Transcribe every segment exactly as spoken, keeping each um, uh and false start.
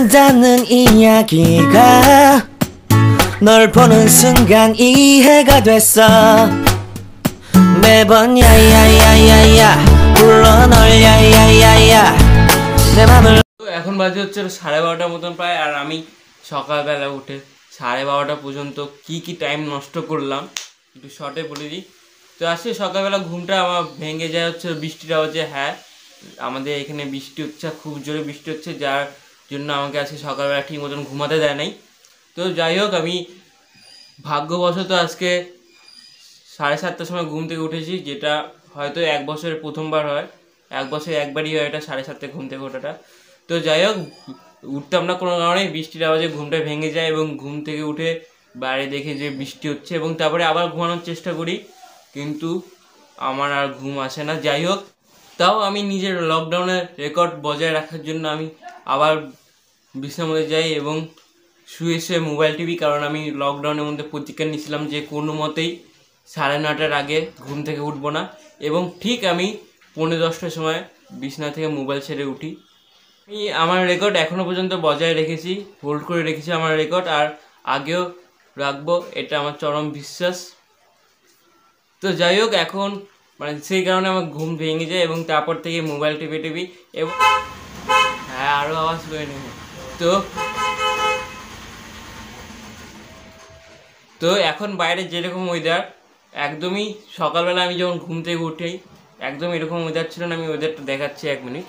한다는 이야기가 널 보는 순간 이해가 됐어. 매번 야야야야야 불러 널 야야야야 내 맘을 এখন বাজে হচ্ছে সাড়ে বারোটার মতন প্রায়। আর আমি সকালবেলা উঠে সাড়ে বারোটা পর্যন্ত কি কি টাইম নষ্ট করলাম একটু শর্টে বলে দিই। তো আজকে সকালবেলা ঘুমটা আমার ভেঙে যায় হচ্ছে বৃষ্টির আওয়াজে। হ্যাঁ, আমাদের এখানে বৃষ্টি হচ্ছে, খুব জোরে বৃষ্টি হচ্ছে, যার জন্য আমাকে আজকে সকালবেলা ঠিক মতন ঘুমাতে দেয় নাই। তো যাই হোক, আমি ভাগ্যবশত আজকে সাড়ে সাতটার সময় ঘুম থেকে উঠেছি, যেটা হয়তো এক বছরের প্রথমবার হয়, এক বছরে একবারই হয় এটা সাড়ে সাতটায় ঘুম থেকে ওঠাটা। তো যাই হোক, উঠতাম না কোনো কারণে, বৃষ্টির আওয়াজে ঘুমটা ভেঙে যায় এবং ঘুম থেকে উঠে বাইরে দেখে যে বৃষ্টি হচ্ছে এবং তারপরে আবার ঘুমানোর চেষ্টা করি, কিন্তু আমার আর ঘুম আসে না। যাই হোক, তাও আমি নিজের লকডাউনের রেকর্ড বজায় রাখার জন্য আমি আবার বিছানার মধ্যে যাই এবং শুয়ে শুয়ে মোবাইল টিভি, কারণ আমি লকডাউনের মধ্যে প্রতিজ্ঞা নিয়েছিলাম যে কোনো মতেই সাড়ে নটার আগে ঘুম থেকে উঠবো না। এবং ঠিক আমি পৌনে দশটার সময় বিছানা থেকে মোবাইল ছেড়ে উঠি। আমি আমার রেকর্ড এখনও পর্যন্ত বজায় রেখেছি, হোল্ড করে রেখেছি আমার রেকর্ড, আর আগেও রাখবো, এটা আমার চরম বিশ্বাস। তো যাই হোক, এখন মানে সেই কারণে আমার ঘুম ভেঙে যায় এবং তারপর থেকে মোবাইল টিপে টিপি এবং হ্যাঁ আরও আওয়াজ করে নেব। তো তো এখন বাইরে যেরকম ওয়েদার, একদমই সকালবেলা আমি যখন ঘুম থেকে উঠেই একদম এরকম ওয়েদার ছিল না। আমি ওয়েদারটা দেখাচ্ছি এক মিনিট।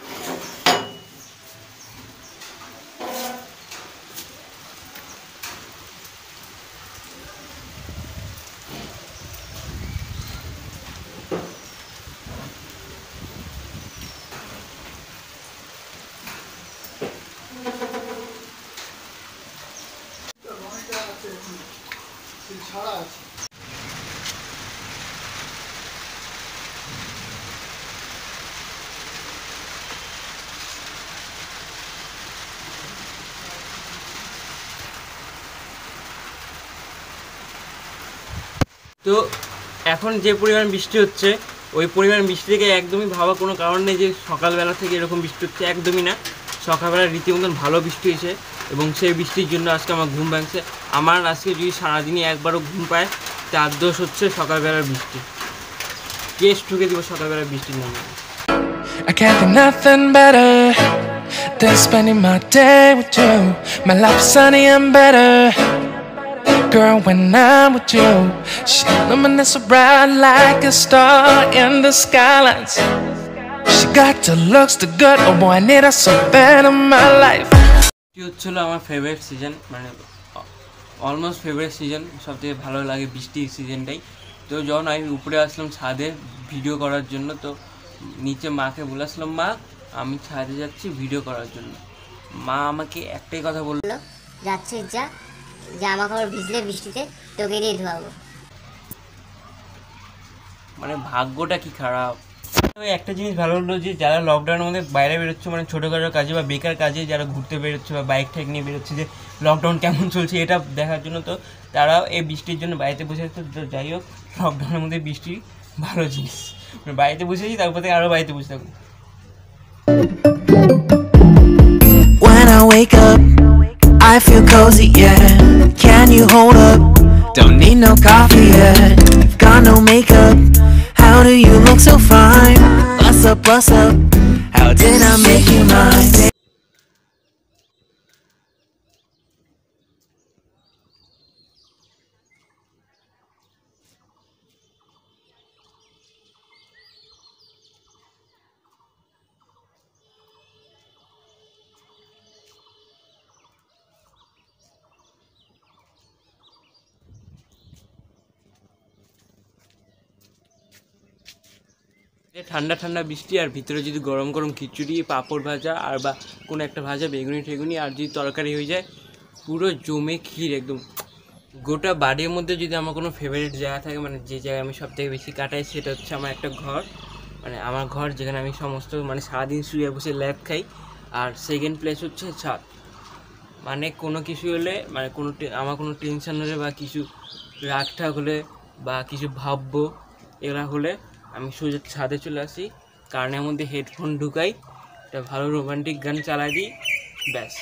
তো এখন যে পরিমাণ বৃষ্টি হচ্ছে, ওই পরিমাণ বৃষ্টি থেকে একদমই ভাবা কোনো কারণ নেই যে সকালবেলা থেকে এরকম বৃষ্টি হচ্ছে, একদমই না। সকালবেলা রীতিমতন ভালো বৃষ্টি হয়েছে এবং সেই বৃষ্টির জন্য আজকে আমার ঘুম ভাঙছে। আমার আজকে যদি সারাদিনই একবারও ঘুম পায়, তার দোষ হচ্ছে সকালবেলার বৃষ্টি। কেস ঠুকে দিব সকালবেলার বৃষ্টির নামে। I can't think nothing better than spending my day with you. My life's sunny and better, girl, when I'm with you. She luminous so bright like a star in the skylines. She got the looks, the good, oh boy, I need her so bad in my life. এটি হচ্ছিল আমার favourite season, মানে almost favourite season, সবথেকে ভালো লাগে বৃষ্টির সিজনটাই। তো যখন আমি উপরে আসলাম ছাদে ভিডিও করার জন্য, তো নিচে মাকে বলেছিলাম, মা আমি ছাদে যাচ্ছি ভিডিও করার জন্য। মা আমাকে একটাই কথা বললো, যাচ্ছিস যা, জামা কাপড় ভিজলে বৃষ্টিতে তোকে দিয়ে ধোয়াবো। মানে ভাগ্যটা কি খারাপ। একটা জিনিস ভালো হলো যে যারা লকডাউনের মধ্যে বাইরে বেরোচ্ছে, মানে ছোটোখাটো কাজে বা বেকার কাজে যারা ঘুরতে বেরোচ্ছে বা বাইক ঠাইক নিয়ে বেরোচ্ছে, যে লকডাউন কেমন চলছে এটা দেখার জন্য, তো তারাও এই বৃষ্টির জন্য বাড়িতে বসে থাকতো। তো যাই হোক, লকডাউনের মধ্যে বৃষ্টি ভালো জিনিস, বাড়িতে বসেছি, তারপর থেকে আরও বাড়িতে বসে থাকবো। When I wake up I feel cozy, yeah. Can you hold up? Don't need no coffee yet. You've got no makeup. How do you look so fine? Bust up, bust up. How did I make you mine? ঠান্ডা ঠান্ডা বৃষ্টি, আর ভিতরে যদি গরম গরম খিচুড়ি, পাঁপড় ভাজা, আর বা কোনো একটা ভাজা, বেগুনি টেগুনি, আর যদি তরকারি হয়ে যায়, পুরো জমে ক্ষীর একদম। গোটা বাড়ির মধ্যে যদি আমার কোনো ফেভারিট জায়গা থাকে, মানে যে জায়গায় আমি সব থেকে বেশি কাটাই, সেটা হচ্ছে আমার একটা ঘর, মানে আমার ঘর, যেখানে আমি সমস্ত মানে সারাদিন শুয়ে বসে ল্যাব খাই। আর সেকেন্ড প্লেস হচ্ছে ছাদ। মানে কোনো কিছু হলে, মানে কোনো আমার কোনো টেনশন হলে বা কিছু রাগ ঠাগ হলে বা কিছু ভাববো, এগুলো হলে আমি সোজা ছাদে চলে আসি, কানের মধ্যে হেডফোন ঢুকাই, একটা ভালো রোমান্টিক গান চালাই দিই, ব্যাস।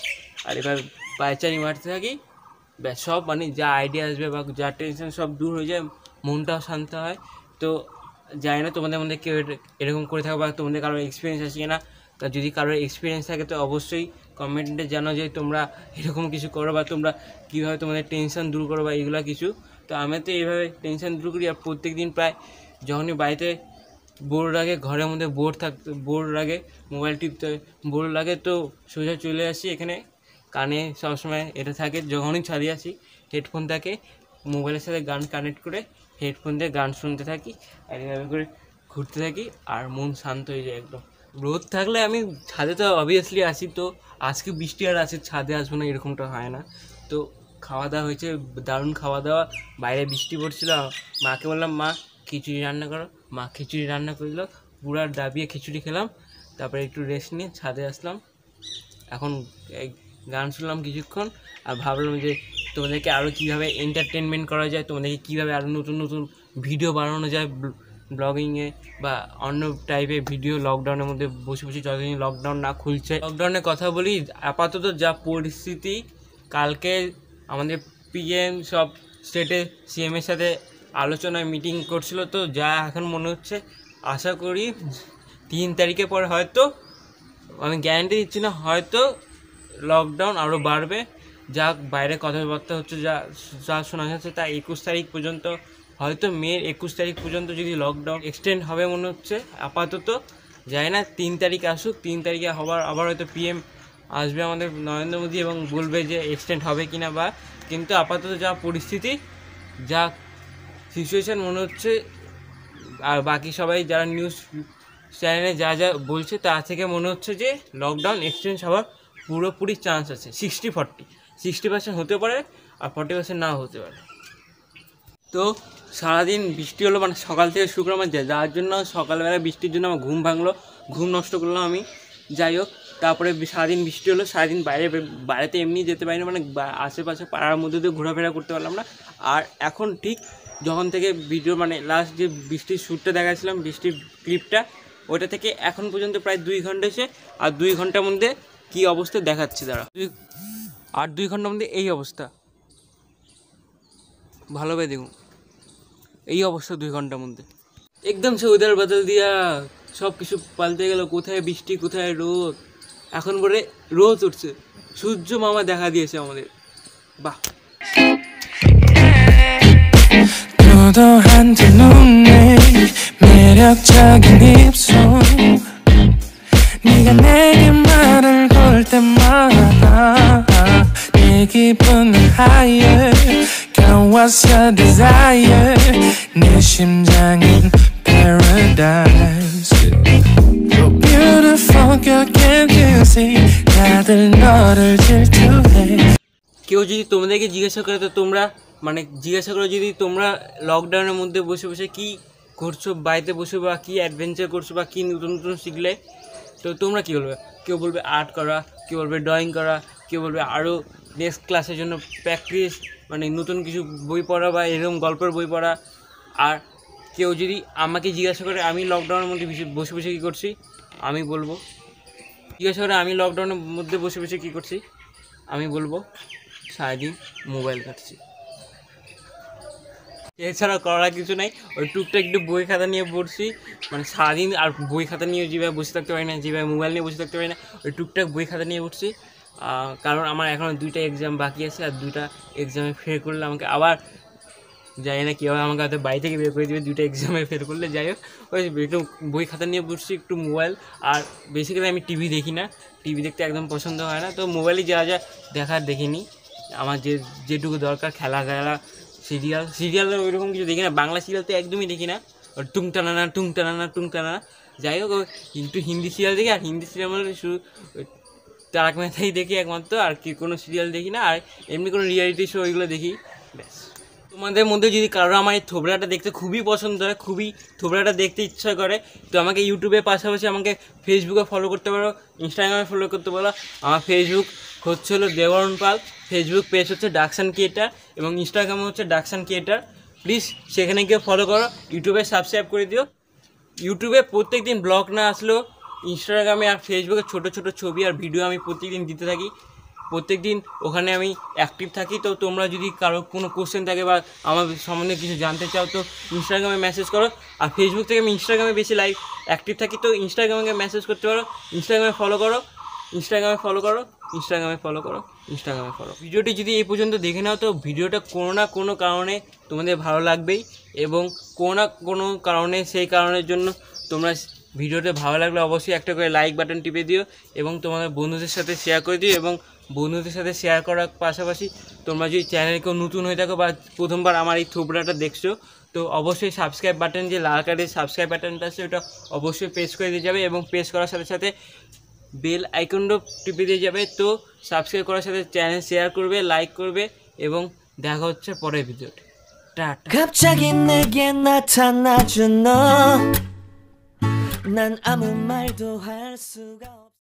আর এবার পায়চারি মারতে থাকি, ব্যাস সব মানে যা আইডিয়া আসবে বা যা টেনশন সব দূর হয়ে যায়, মনটাও শান্ত হয়। তো জানি না তোমাদের মধ্যে কেউ এরকম করে থাকো বা তোমাদের কারোর এক্সপিরিয়েন্স আছে কিনা। তা যদি কারোর এক্সপিরিয়েন্স থাকে তো অবশ্যই কমেন্টে জানো যে তোমরা এরকম কিছু করো বা তোমরা কীভাবে তোমাদের টেনশন দূর করো বা এগুলো কিছু। তো আমি তো এইভাবে টেনশন দূর করি। আর প্রত্যেক দিন প্রায় যখনই বাড়িতে বোর লাগে, ঘরের মধ্যে বোর থাকতে বোর লাগে, মোবাইল টিপতে বোর লাগে, তো সোজা চলে আসি এখানে। কানে সবসময় এটা থাকে, যখনই ছাড়িয়ে আসি হেডফোন থাকে, মোবাইলের সাথে গান কানেক্ট করে হেডফোন দিয়ে গান শুনতে থাকি আর এভাবে করে ঘুরতে থাকি আর মন শান্ত হয়ে যায় একদম। রোদ থাকলে আমি ছাদে তো অবভিয়াসলি আসি, তো আজকে বৃষ্টি আর আছে ছাদে আসবো না এরকমটা হয় না। তো খাওয়া দাওয়া হয়েছে, দারুণ খাওয়া দাওয়া। বাইরে বৃষ্টি পড়ছিল, মাকে বললাম মা খিচুড়ি রান্না করো, মা খিচুড়ি রান্না করলো, পুরা ডাবিয়ে খিচুড়ি খেলাম, তারপরে একটু রেস্ট নিয়ে ছাদে আসলাম। এখন গান শুনলাম কিছুক্ষণ আর ভাবলাম যে তোমাদেরকে আরও কীভাবে এন্টারটেনমেন্ট করা যায়, তোমাদেরকে কীভাবে আরও নতুন নতুন ভিডিও বানানো যায় ব্লগিংয়ে বা অন্য টাইপের ভিডিও লকডাউনের মধ্যে বসে বসে, যতদিন লকডাউন না খুলছে। লকডাউনের কথা বলি, আপাতত যা পরিস্থিতি, কালকে আমাদের পিএম সব স্টেটে সিএমের সাথে আলোচনায় মিটিং করছিল, তো যা এখন মনে হচ্ছে আশা করি তিন তারিখের পরে হয়তো, আমি গ্যারান্টি দিচ্ছি না, হয়তো লকডাউন আরও বাড়বে। যা বাইরে কথাবার্তা হচ্ছে, যা যা শোনা যাচ্ছে তা একুশ তারিখ পর্যন্ত, হয়তো মের একুশ তারিখ পর্যন্ত যদি লকডাউন এক্সটেন্ড হবে মনে হচ্ছে। আপাতত যায় না, তিন তারিখ আসুক, তিন তারিখে হবার আবার হয়তো পিএম আসবে আমাদের নরেন্দ্র মোদী এবং বলবে যে এক্সটেন্ড হবে কিনা বা, কিন্তু আপাতত যা পরিস্থিতি, যা সিচুয়েশান মনে হচ্ছে, আর বাকি সবাই যারা নিউজ চ্যানেলে যা যা বলছে তা থেকে মনে হচ্ছে যে লকডাউন এক্সটেন্ড হওয়ার পুরোপুরি চান্স আছে। সিক্সটি ফর্টি সিক্সটি পার্সেন্ট হতে পারে আর ফর্টি পার্সেন্ট নাও হতে পারে। তো সারাদিন বৃষ্টি হলো, মানে সকাল থেকে শুক্র মাঝে, যার জন্য সকালবেলা বৃষ্টির জন্য আমার ঘুম ভাঙলো, ঘুম নষ্ট করলাম আমি। যাই হোক, তারপরে সারাদিন বৃষ্টি হলো, সারাদিন বাইরে বাইরেতে এমনি যেতে পারি না, মানে আশেপাশে পাড়ার মধ্যে দিয়ে ঘোরাফেরা করতে পারলাম না। আর এখন ঠিক যখন থেকে ভিডিও মানে লাস্ট যে বৃষ্টির শ্যুটটা দেখাচ্ছিলাম, বৃষ্টির ক্লিপটা, ওটা থেকে এখন পর্যন্ত প্রায় দুই ঘন্টা এসে, আর দুই ঘন্টার মধ্যে কী অবস্থা দেখাচ্ছে দাঁড়া, দুই আর দুই ঘন্টার মধ্যে এই অবস্থা, ভালোভাবে দেখুন এই অবস্থা দুই ঘন্টার মধ্যে, একদম সে উদার বদল দিয়া সব কিছু পাল্টে গেল। কোথায় বৃষ্টি, কোথায় রোদ, এখন পরে রোদ উঠছে, সূর্য মামা দেখা দিয়েছে আমাদের, বাহ। 도도한 두 눈에 매력적인 입술 네가 내게 말을 걸 때마다 내 기분은 higher Girl what's your desire 내 심장은 paradise You're beautiful girl can't you see 다들 너를 질투해 কেউ যদি তোমাদেরকে জিজ্ঞাসা করে, তো তোমরা মানে জিজ্ঞাসা করো যদি তোমরা লকডাউনের মধ্যে বসে বসে কী করছো, বাড়িতে বসে বা কী অ্যাডভেঞ্চার করছো বা কী নতুন নতুন শিখলে, তো তোমরা কী বলবে? কেউ বলবে আর্ট করা, কেউ বলবে ড্রয়িং করা, কেউ বলবে আরও নেক্সট ক্লাসের জন্য প্র্যাকটিস, মানে নতুন কিছু বই পড়া বা এরকম গল্পের বই পড়া। আর কেউ যদি আমাকে জিজ্ঞাসা করে আমি লকডাউনের মধ্যে বসে বসে কী করছি, আমি বলবো, জিজ্ঞাসা করে আমি লকডাউনের মধ্যে বসে বসে কী করছি, আমি বলবো সারাদিন মোবাইল ঘাঁটছি, এছাড়া করার কিছু নাই। ওই টুকটাক একটু বই খাতা নিয়ে পড়ছি, মানে সারাদিন আর বই খাতা নিয়ে যেভাবে বসে থাকতে পারি না, যেভাবে মোবাইল নিয়ে বসে থাকতে পারি না, ওই টুকটাক বই খাতা নিয়ে পড়ছি। কারণ আমার এখনও দুইটা এক্সাম বাকি আছে, আর দুইটা এক্সামে ফেল করলে আমাকে আবার যাই না কীভাবে আমাকে হয়তো বাড়ি থেকে বের করে দেবে দুইটা এক্সামে ফেল করলে। যাই হোক, ওই একটু বই খাতা নিয়ে পড়ছি, একটু মোবাইল, আর বেসিক্যালি আমি টিভি দেখি না, টিভি দেখতে একদম পছন্দ হয় না। তো মোবাইলে যা যা দেখার দেখিনি, আমার যে যেটুকু দরকার, খেলা খেলা সিরিয়াল সিরিয়াল ওইরকম কিছু দেখি না, বাংলা সিরিয়াল তো একদমই দেখি না, ওর টুং টানানা টুং টানানা টুং টানানা। যাই হোক, কিন্তু হিন্দি সিরিয়াল দেখি, আর হিন্দি সিরিয়াল মানে শুধু তারক মেহতাই দেখি একমাত্র, আর কি কোনো সিরিয়াল দেখি না। আর এমনি কোনো রিয়ালিটি শো ওইগুলো দেখি, ব্যাস। তোমাদের মধ্যে যদি কারো আমার এই থোবড়াটা দেখতে খুবই পছন্দ হয়, খুবই থোবড়াটা দেখতে ইচ্ছা করে, তো আমাকে ইউটিউবের পাশাপাশি আমাকে ফেসবুকে ফলো করতে পারো, ইনস্টাগ্রামে ফলো করতে পারো। আমার ফেসবুক হচ্ছে হলো দেবরণ পাল, ফেসবুক পেজ হচ্ছে ডাকসান ক্রিয়েটার, এবং ইনস্টাগ্রামে হচ্ছে ডাকসান ক্রিয়েটার। প্লিজ সেখানে গিয়ে ফলো করো, ইউটিউবে সাবস্ক্রাইব করে দিও। ইউটিউবে প্রত্যেক দিন ব্লগ না আসলেও ইনস্টাগ্রামে আর ফেসবুকে ছোটো ছোটো ছবি আর ভিডিও আমি প্রত্যেকদিন দিতে থাকি। প্রত্যেক দিন ওখানে আমি অ্যাক্টিভ থাকি। তো তোমরা যদি কারো কোনো কোশ্চেন থাকে বা আমার সম্বন্ধে কিছু জানতে চাও তো ইনস্টাগ্রামে মেসেজ করো। আর ফেসবুক থেকে আমি ইনস্টাগ্রামে বেশি লাইভ অ্যাক্টিভ থাকি, তো ইনস্টাগ্রামে মেসেজ করতে পারো, ইনস্টাগ্রামে ফলো করো, ইনস্টাগ্রামে ফলো করো, ইনস্টাগ্রামে ফলো করো, ইনস্টাগ্রামে ফলো। ভিডিওটি যদি এই পর্যন্ত দেখে নাও তো ভিডিওটা কোনো না কোনো কারণে তোমাদের ভালো লাগবেই, এবং কোনো না কোনো কারণে সেই কারণের জন্য তোমরা ভিডিওটা ভালো লাগলে অবশ্যই একটা করে লাইক বাটন টিপে দিও এবং তোমাদের বন্ধুদের সাথে শেয়ার করে দিও। এবং বন্ধুদের সাথে শেয়ার করার পাশাপাশি তোমরা যদি চ্যানেলে কেউ নতুন হয়ে থাকো বা প্রথমবার আমার এই থোবড়াটা দেখছো তো অবশ্যই সাবস্ক্রাইব বাটন, যে লাল কার্ডের সাবস্ক্রাইব বাটনটা আছে ওটা অবশ্যই প্রেস করে দিয়ে যাবে, এবং প্রেস করার সাথে সাথে বেল আইকনটাও টিপে দিয়ে যাবে। তো সাবস্ক্রাইব করার সাথে চ্যানেল শেয়ার করবে, লাইক করবে, এবং দেখা হচ্ছে পরের ভিডিওতে। টাটা। 갑자기 내게 나타나준 너 난 아무 말도 할 수가 없어